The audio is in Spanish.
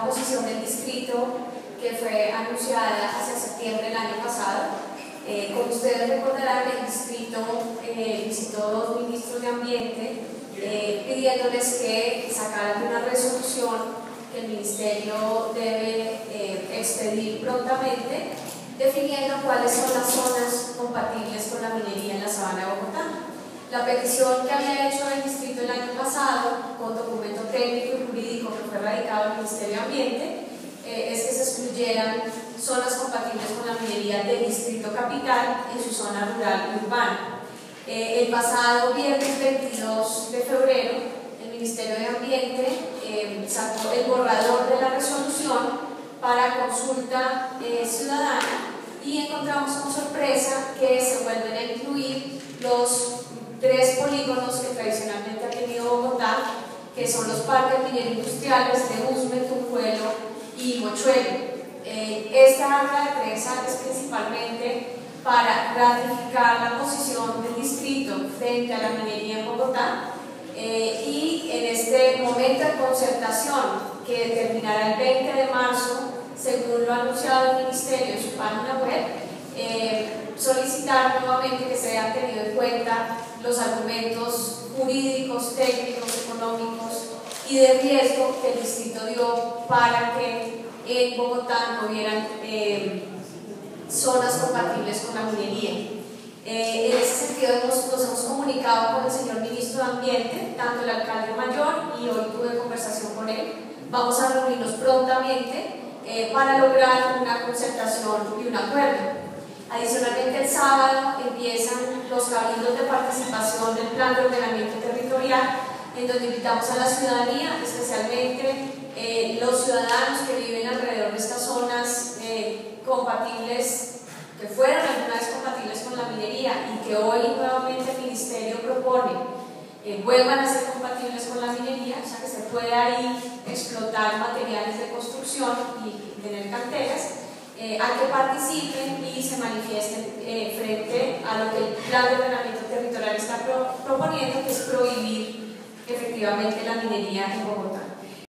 posición del distrito que fue anunciada hacia septiembre del año pasado. Como ustedes recordarán, el distrito visitó dos ministros de Ambiente pidiéndoles que sacaran una resolución que el Ministerio debe expedir prontamente, definiendo cuáles son las zonas compatibles con la minería en la Sabana de Bogotá. La petición que había hecho el distrito el año pasado, con documento técnico y jurídico que fue radicado al Ministerio de Ambiente, es que se excluyeran zonas compatibles con la minería del distrito capital en su zona rural y urbana. El pasado viernes 22 de febrero, el Ministerio de Ambiente sacó el borrador de la resolución para consulta ciudadana y encontramos con sorpresa que se vuelven a incluir los tres polígonos que tradicionalmente ha tenido Bogotá, que son los parques mineros industriales de Usme, Tunjuelo y Mochuelo. Esta rueda de prensa es principalmente para ratificar la posición del distrito frente a la minería en Bogotá y en este momento de concertación que terminará el 20 de marzo, según lo ha anunciado el Ministerio en su página web, solicitar nuevamente que se hayan tenido en cuenta los argumentos jurídicos, técnicos, económicos y de riesgo que el distrito dio para que en Bogotá no hubieran zonas compatibles con la minería. En ese sentido nos hemos comunicado con el señor ministro de Ambiente, tanto el alcalde mayor, y hoy tuve conversación con él. Vamos a reunirnos prontamente para lograr una concertación y un acuerdo. Adicionalmente, el sábado empiezan los cabildos de participación del Plan de Ordenamiento Territorial, en donde invitamos a la ciudadanía, especialmente los ciudadanos que viven alrededor de estas zonas compatibles, que fueron alguna vez compatibles con la minería y que hoy nuevamente el Ministerio propone vuelvan a ser compatibles con la minería, o sea que se puede ahí explotar materiales de construcción y tener canteras, a que participen y se manifiesten frente a lo que el Plan de Ordenamiento Territorial está proponiendo, que es prohibir efectivamente la minería en Bogotá.